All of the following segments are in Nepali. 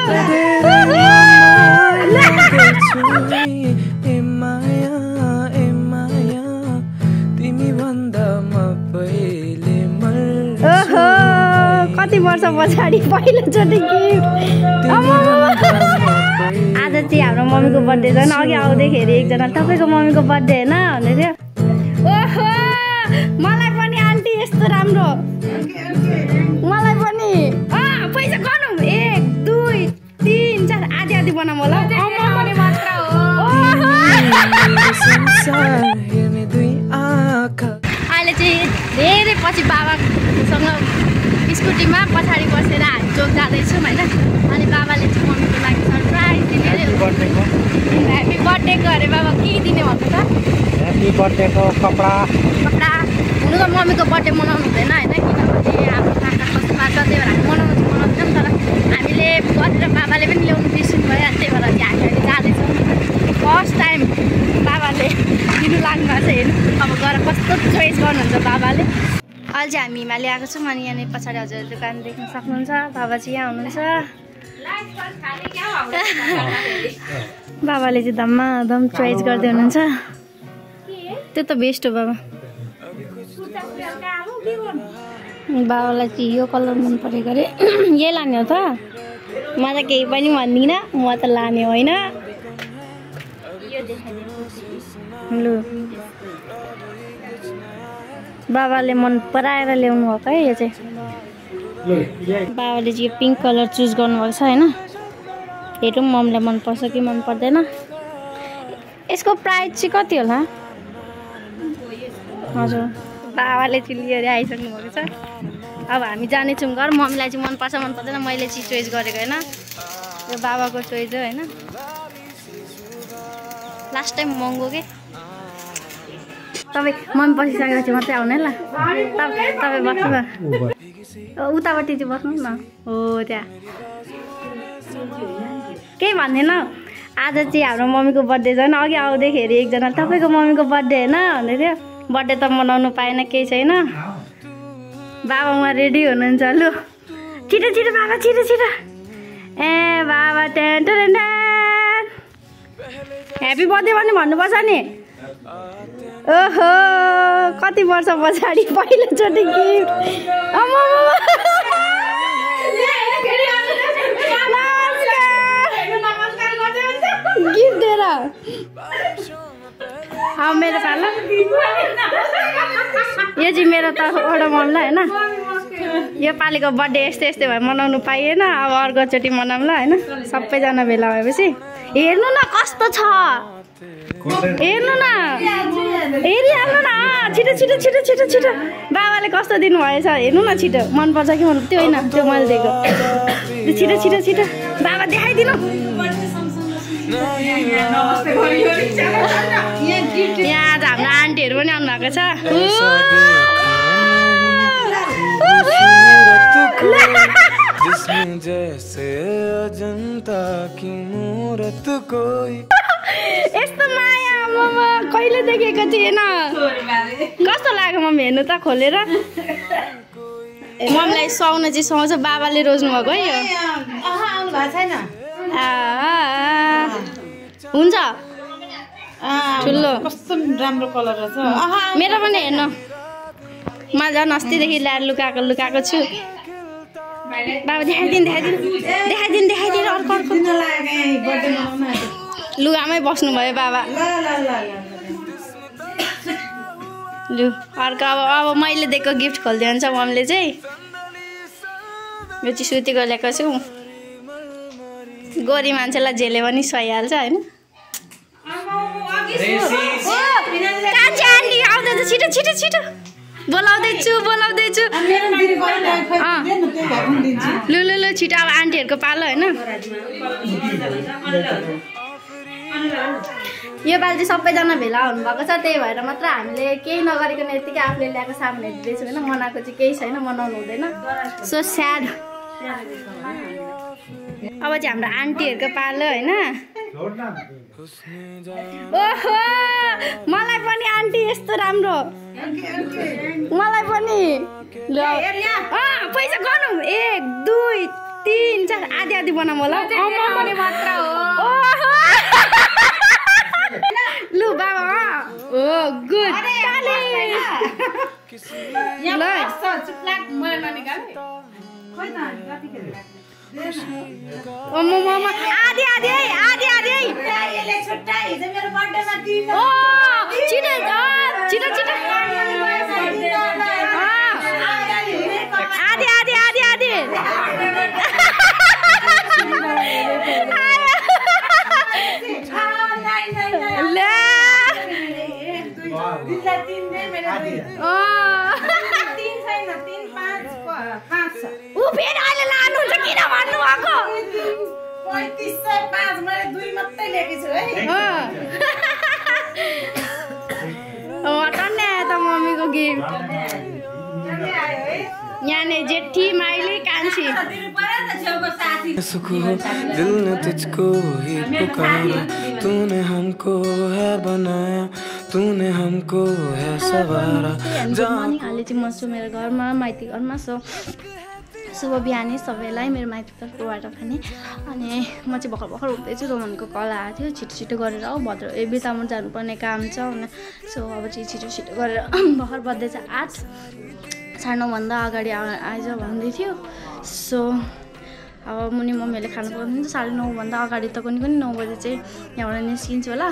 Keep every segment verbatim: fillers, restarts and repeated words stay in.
कति वर्ष पछाडि पहिलोचोटि गिफ्ट। आज चाहिँ हाम्रो मम्मीको बर्थडे झन् अघि आउँदैखेरि एकजना तपाईँको मम्मीको बर्थडे होइन भन्दै थियो। ओहो मलाई पनि आन्टी यस्तो राम्रो मलाई पनि पैसा गर्नु एक दुई तिन चार आधी आधी बनाऊ होला मात्र हो। अहिले चाहिँ धेरै पछि बाबासँग स्कुटीमा पछाडि बसेर हामी जोग जाँदैछौँ होइन। अनि बाबाले चाहिँ मम्मीको लागि सरप्राइज दिने अरे ह्याप्पी बर्थडेको अरे बाबा के दिने भन्नु त? ह्याप्पी बर्थडेको कपडा कपडा हुनु त मम्मीको बर्थडे मनाउनु हुँदैन होइन किनभने हाम्रो काका कस्तो लाग्छ त्यही भएर हामी मनाउनु चाहिँ मनाउँछौँ तर हामीले गरेर बाबाले पनि ल्याउनु बिर्सिनु भयो त्यही भएर चाहिँ हामी अहिले जाँदैछौँ। फर्स्ट टाइम बाबाले दिनु लाग्नु भएको छ हेर्नु अब गएर कस्तो चोइस गर्नुहुन्छ बाबाले। अहिले चाहिँ हामी हिमालय आएको छौँ अनि यहाँनिर पछाडि हजुर दोकान देख्न सक्नुहुन्छ बाबा चाहिँ यहाँ हुनुहुन्छ। बाबाले चाहिँ धम्मा धम चोइस गर्दै हुनुहुन्छ त्यो त बेस्ट हो बाबा। बाबालाई चाहिँ यो कलर मन परेको अरे यही लाने हो त? म त केही पनि भन्दिनँ म त लाने होइन। लु बाबाले मन पराएर ल्याउनु भएको है यो चाहिँ। बाबाले चाहिँ पिङ्क कलर चुज गर्नुभएको छ होइन। हेरौँ मम्मीलाई मनपर्छ कि मन पर्दैन। यसको प्राइस चाहिँ कति होला? हजुर बाबाले चाहिँ लिएर आइसक्नु भएको छ। अब हामी जानेछौँ घर। मम्मीलाई चाहिँ मनपर्छ मन पर्दैन मैले चाहिँ चोइस गरेको होइन यो बाबाको चोइस हो होइन। लास्ट टाइम महँगो के तपाईँ मम्मी बसिसकेपछि मात्रै आउनु है ल। तपाईँ बस्नु न उतापट्टि चाहिँ बस्नु न हो त्यहाँ केही भन्दैन। आज चाहिँ हाम्रो मम्मीको बर्थडे झन् अघि आउँदैखेरि एकजना तपाईँको मम्मीको बर्थडे होइन भन्दै थियो। बर्थडे त मनाउनु पाएन केही छैन। बाबा उहाँ रेडी हुनुहुन्छ। लु छिटो छिटो बाबा छिटो छिटो ए बाबा टेन टेन ह्याप्पी बर्थडे पनि भन्नुपर्छ नि। ओहो कति वर्ष पछाडि पहिलोचोटि गिफ्ट गिफ्ट दिएर अब मेरो पालो यो चाहिँ मेरो तर्फबाट मम्मीलाई होइन। यो पालिको बर्थडे यस्तै यस्तै भए मनाउनु पाइएन अब अर्कोचोटि मनाउँला होइन सबैजना भेला भएपछि। हेर्नु न कस्तो छ हेर्नु न हेरिहाल्नु न छिटो छिटो छिटो छिटो छिटो बाबाले कस्तो दिनुभएछ हेर्नु न छिटो मनपर्छ कि मन त्यो होइन त्यो मैले दिएको छिटो छिटो छिटो बाबा देखाइदिनु। यहाँ आज हाम्रो आन्टीहरू पनि आउनु भएको छ। यस्तो माया मम्मा कहिले देखेको थिएन। कस्तो लाग्यो मम्मी हेर्नु त खोलेर। मम्मीलाई सुहाउन चाहिँ सुहाउँछ बाबाले रोज्नु भएको है यो हुन्छ ठुलो कस्तो राम्रो कलर रहेछ। मेरो पनि हेर्नु म झन् अस्तिदेखि ल्याएर लुकाएको लुकाएको छु। बाबा देखाइदिनु देखाइदिनु देखाइदिनु देखाइदिनु अर्को अर्को लुगामै बस्नुभयो बाबा। लु अर्को अब अब मैले दिएको गिफ्ट खोलिदियो हुन्छ मम्मीले चाहिँ। यो चाहिँ सुतीको ल्याएको छु गोरी मान्छेलाई झेल्यो भने सहिहाल्छ होइन। आउँदैछ छिटो छिटो छिटो बोलाउँदैछु बोलाउँदैछु लु लु लु छिटो अब आन्टीहरूको पालो होइन। यो पालि चाहिँ सबैजना भेला हुनुभएको छ त्यही भएर मात्र हामीले केही नगरिकन यतिकै आफूले ल्याएको सामान हेरिदिँदैछु होइन। मनाएको चाहिँ केही छैन मनाउनु हुँदैन सो स्याड। अब चाहिँ हाम्रो आन्टीहरूको पालो होइन। ओहो मलाई पनि आन्टी यस्तो राम्रो मलाई पनि ल पैसा गर्नु एक दुई तीन चार आधी आधी बनाऊ होला मात्र हो लु बाबा ओ गुड यहाँ बस्छ चुप्लाक मलाई ननिकाले खोइ त कतिखेर ओ म म आधी आधी है आधी आधी है यसले छुट्टा हिजो मेरो बर्थडेमा दिन ओ छिटो छिटो छिटो आधी आधी आधी आधी ले ऊ फेरि अहिले लानुहुन्छ किन भन्नु भएको पैँतिस सय पाँच मैले दुई मात्रै ल्याएको छु है टन्ने आयो त मम्मीको गिफ्ट यहाँ नै जेठी माइली कान्छी सुकून दिल ने तुझको ही पुकारा तूने हमको है बनाया तूने हमको है सवारा मर्निङ अहिले चाहिँ म छु मेरो घरमा माइती घरमा सो शुभ बिहानी सबैलाई मेरो माइती तर्फबाट पनि अनि म चाहिँ भर्खर भर्खर उठ्दैछु रोमनको कल आएको थियो छिटो छिटो गरेर हो भद्र ए बितामा जानुपर्ने काम छ अनि सो अब चाहिँ छिटो छिटो गरेर भर्खर बज्दैछ आठ साढे नौभन्दा अगाडि आइज भन्दै थियो सो अब मुनि मम्मीहरूले खानु पर्दैन साढे नौभन्दा अगाडि त कुनै पनि नौ बजी चाहिँ यहाँबाट निस्किन्छु होला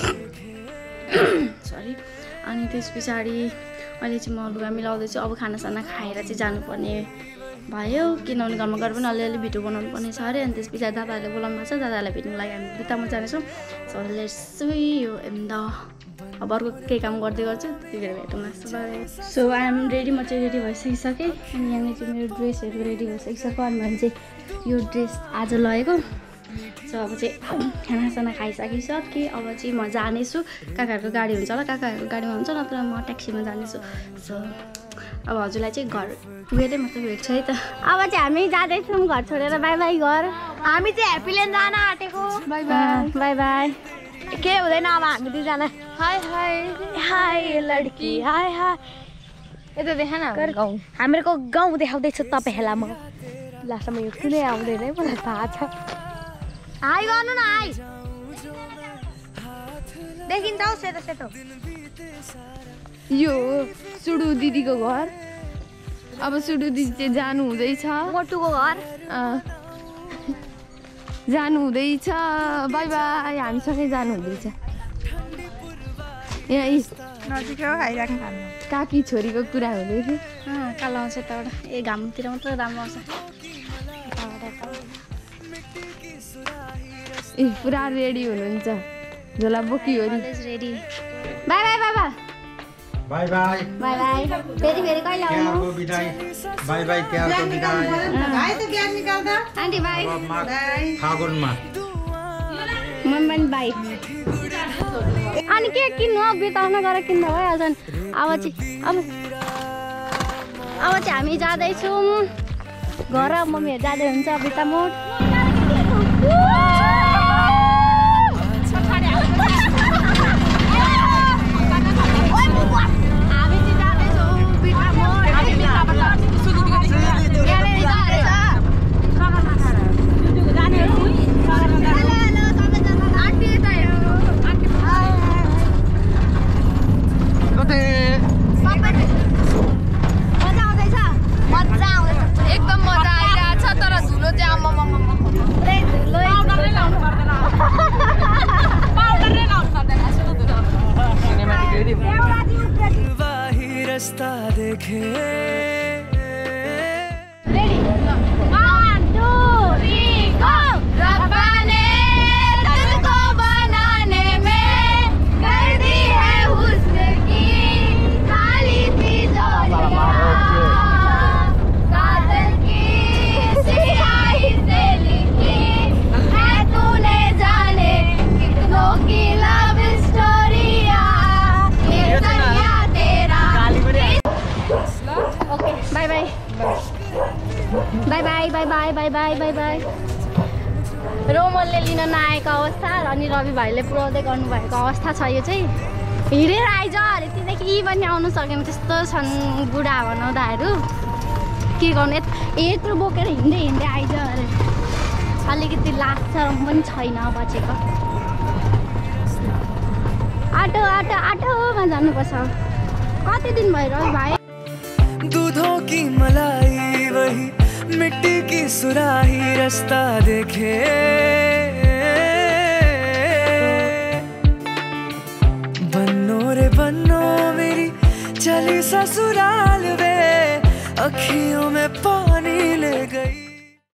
सरी अनि त्यस पछाडि अहिले चाहिँ म लुगा मिलाउँदैछु अब खानासाना खाएर चाहिँ जानुपर्ने भयो किनभने घरमा गएर पनि अलिअलि भिडियो बनाउनु पर्ने छ अरे अनि त्यस पछाडि दादाहरूले बोलाउनु भएको छ दादालाई भेट्नुको लागि हामी बितामा जानेछौँ so let's see you in the अब अर्को केही काम गर्दै गर्छु त्यति बेला भेटौँ सो आइएम रेडी म चाहिँ रेडी भइसकिसकेँ अनि यहाँनिर चाहिँ मेरो ड्रेसहरू रेडी भइसकिसक्यो अनि मैले चाहिँ यो ड्रेस आज लगेको सो अब चाहिँ खानासाना खाइसकिसकेँ अब चाहिँ म जानेछु काकाहरूको गाडी हुन्छ होला काकाहरूको गाडीमा हुन्छ नत्र म ट्याक्सीमा जानेछु सो अब हजुरलाई चाहिँ घर पुगेरै मात्रै भेट्छु है त अब चाहिँ हामी जाँदैछौँ घर छोडेर बाई बाई घर हामी चाहिँ ह्याप्पील्यान्ड जान आँटेको बाई बाई बाई बाई के हुँदैन अब हामी दुईजना हाई हाई हाई लड्की हाई हाई यता देखा न गाउँ हाम्रो गाउँ देखाउँदैछ तपाईँहरूलाई म लास्टमा यो कुनै आउँदैन है मलाई थाहा छ हाई गर्नु न हाई देखिन्छ हौ सेतो सेतो यो सुडु दिदीको घर अब सुडु दिदी चाहिँ जानु हुँदैछ मोटुको घर जानु हुँदैछ बाई बाई हामीसँगै जानु हुँदैछ यहाँ नजिकै हो खाइराख्नु खानु काकी छोरीको कुरा हुँदै थियो कालो आउँछ यताबाट ए घामतिर मात्र राम्रो आउँछ ए पुरा रेडी हुनुहुन्छ झोला बोकिवरी रेडी बाई बाई बाबा बाई बाई बाई बाई फेरि फेरि कहिले आउनु बाई बाई क्यारको बिदाई भाइ त ज्ञान निकाल्दा आन्टी बाई फागुनमा मम्मी पनि बाई अनि के किन्नु हो बिताउन गएर किन्दा भइहाल्छ नि अब चाहिँ अब अब चाहिँ हामी जाँदैछौँ घर मम्मीहरू जाँदै हुन्छ बितामोड एकदम मजा आइरहेछ तर धुलो चाहिँ रास्ता देखे bye bye bye bye bye bye bye bye रोमलले लिन नआएको अवस्था अनि रवि भाइले पुऱ्याउँदै गर्नुभएको अवस्था छ यो चाहिँ हिँडेर आइज अरे त्यहाँदेखि पनि आउनु सकेन त्यस्तो छन् बुढा बनाउँदाहरू के गर्नु यत्रो बोकेर हिँड्दै हिँड्दै आइज अरे अलिकति लाग्छ पनि छैन बचेको आटो आटो आटोमा जानुपर्छ कति दिन भइरह्यो भाइ दूधों की मलाई वही मिट्टी की सुराही रास्ता देखे बन्नो रे बन्नो मेरी चली ससुराल वे अखियों में पानी ले गई।